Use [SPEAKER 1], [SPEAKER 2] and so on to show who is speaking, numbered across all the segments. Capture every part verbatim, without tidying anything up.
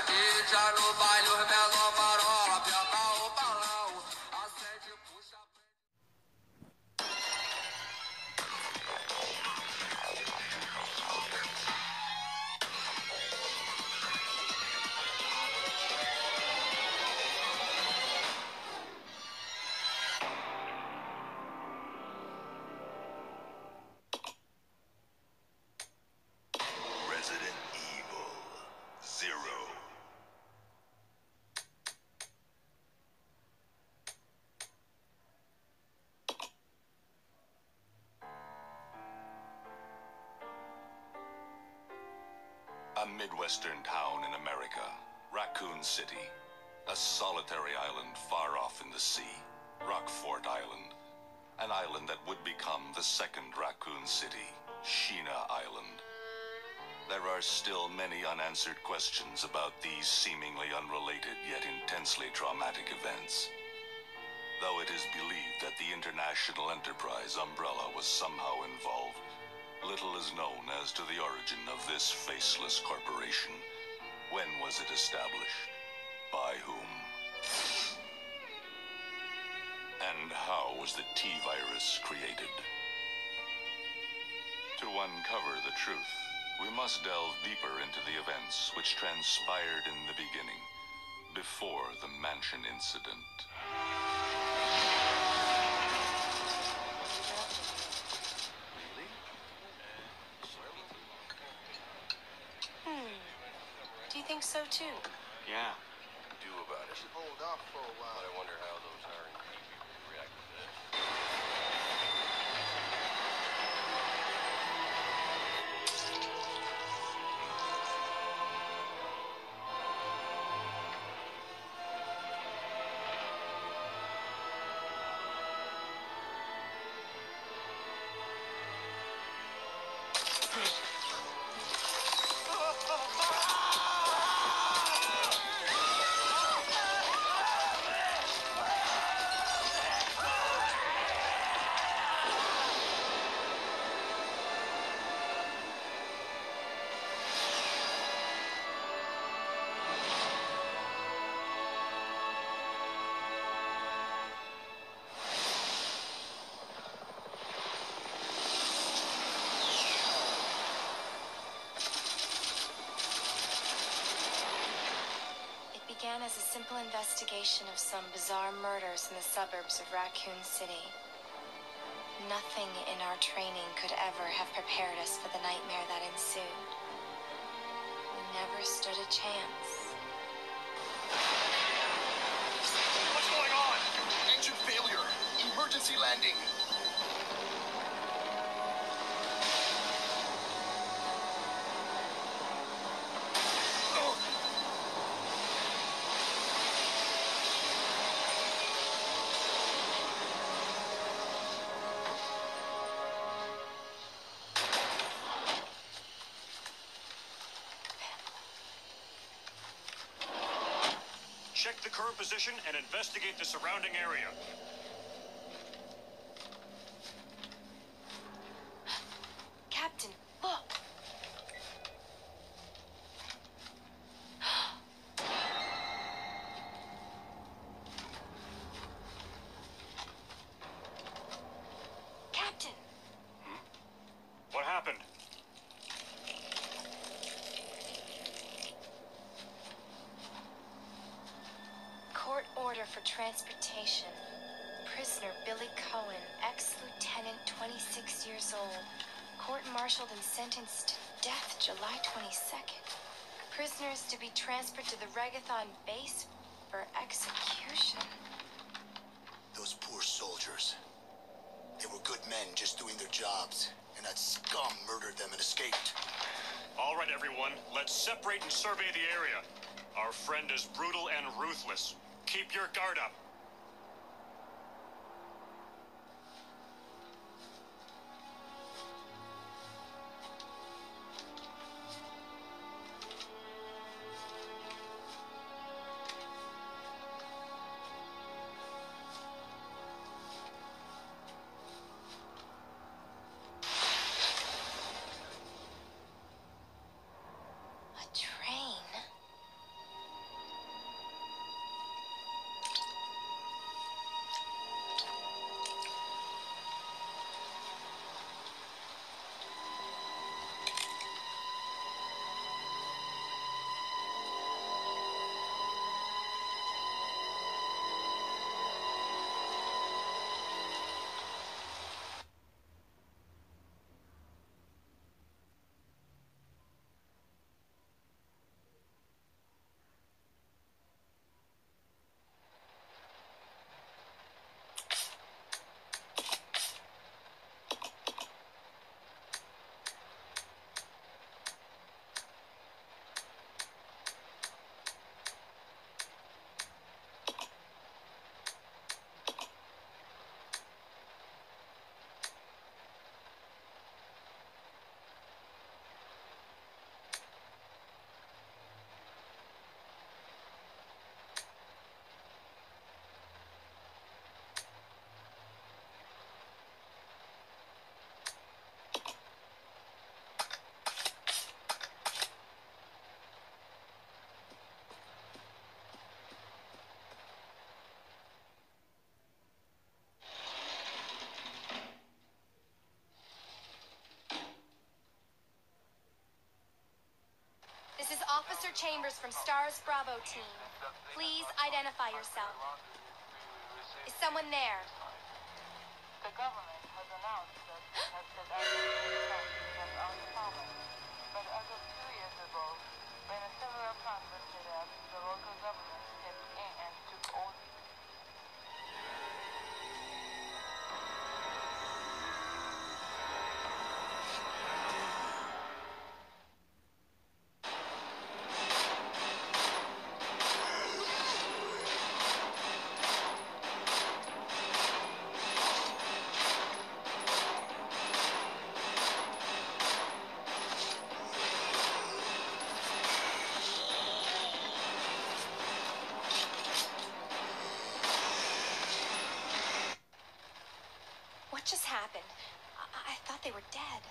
[SPEAKER 1] Resident Evil Zero. A Midwestern town in America, Raccoon City. A solitary island far off in the sea, Rockfort Island. An island that would become the second Raccoon City, Sheena Island. There are still many unanswered questions about these seemingly unrelated yet intensely traumatic events. Though it is believed that the International Enterprise umbrella was somehow involved, little is known as to the origin of this faceless corporation. When was it established? By whom? And how was the T-Virus created? To uncover the truth, we must delve deeper into the events which transpired in the beginning, before the Mansion incident.
[SPEAKER 2] Hmm. Do you think so too?
[SPEAKER 3] Yeah.
[SPEAKER 1] Do about it.
[SPEAKER 4] Hold off for a while.
[SPEAKER 1] But I wonder how those R and D people would react to this.
[SPEAKER 2] Began as a simple investigation of some bizarre murders in the suburbs of Raccoon City. Nothing in our training could ever have prepared us for the nightmare that ensued. We never stood a chance.
[SPEAKER 4] What's going on? Engine failure. Emergency landing.
[SPEAKER 3] Check the current position and investigate the surrounding area.
[SPEAKER 2] Captain, look! Captain!
[SPEAKER 3] What happened?
[SPEAKER 2] Court order for transportation. Prisoner Billy Cohen, ex-lieutenant, twenty-six years old. Court-martialed and sentenced to death July twenty-second. Prisoners to be transferred to the Regathon base for execution.
[SPEAKER 4] Those poor soldiers. They were good men just doing their jobs, and that scum murdered them and escaped.
[SPEAKER 3] All right, everyone, let's separate and survey the area. Our friend is brutal and ruthless. Keep your guard up.
[SPEAKER 2] A train? This is Officer Chambers from STARS Bravo team. Please identify yourself. Is someone there?
[SPEAKER 5] The government has announced that it has set out against our department. But as of two years ago, when several plants were set up, the local government stepped in and took over.
[SPEAKER 2] What just happened? I, I thought they were dead.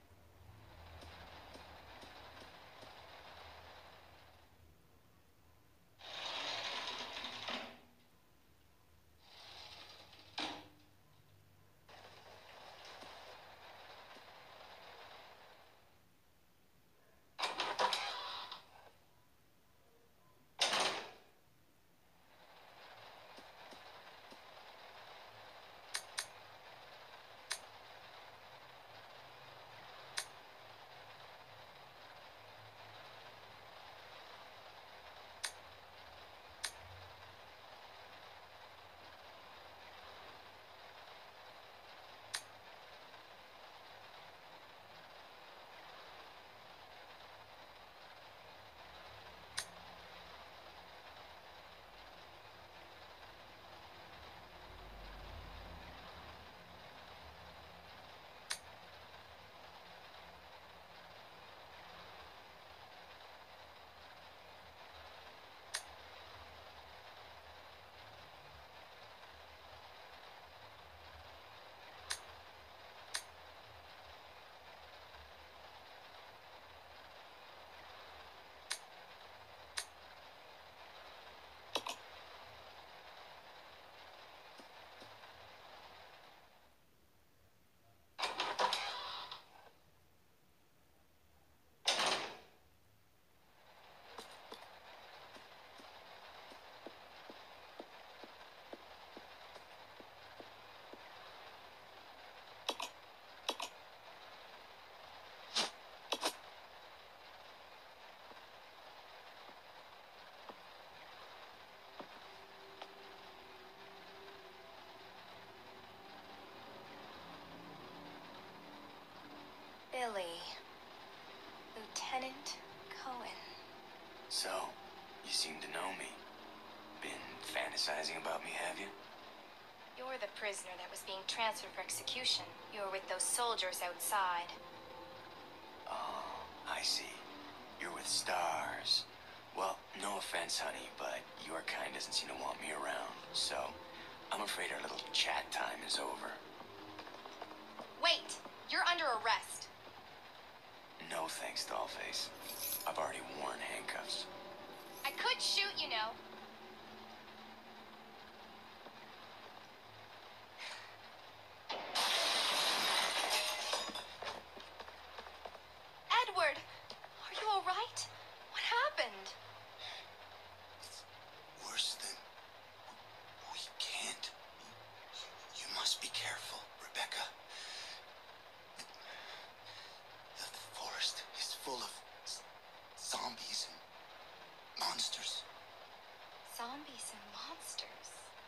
[SPEAKER 2] Billy. Lieutenant Cohen.
[SPEAKER 6] So, you seem to know me. Been fantasizing about me, have you?
[SPEAKER 2] You're the prisoner that was being transferred for execution. You were with those soldiers outside.
[SPEAKER 6] Oh, I see. You're with STARS. Well, no offense, honey, but your kind doesn't seem to want me around. So, I'm afraid our little chat time is over.
[SPEAKER 2] Wait! You're under arrest.
[SPEAKER 6] No thanks, Dollface. I've already worn handcuffs.
[SPEAKER 2] I could shoot, you know. Edward! Are you all right? What happened?
[SPEAKER 4] It's worse than... We can't. You must be careful, Rebecca. The forest is full of z- zombies and monsters.
[SPEAKER 2] Zombies and monsters.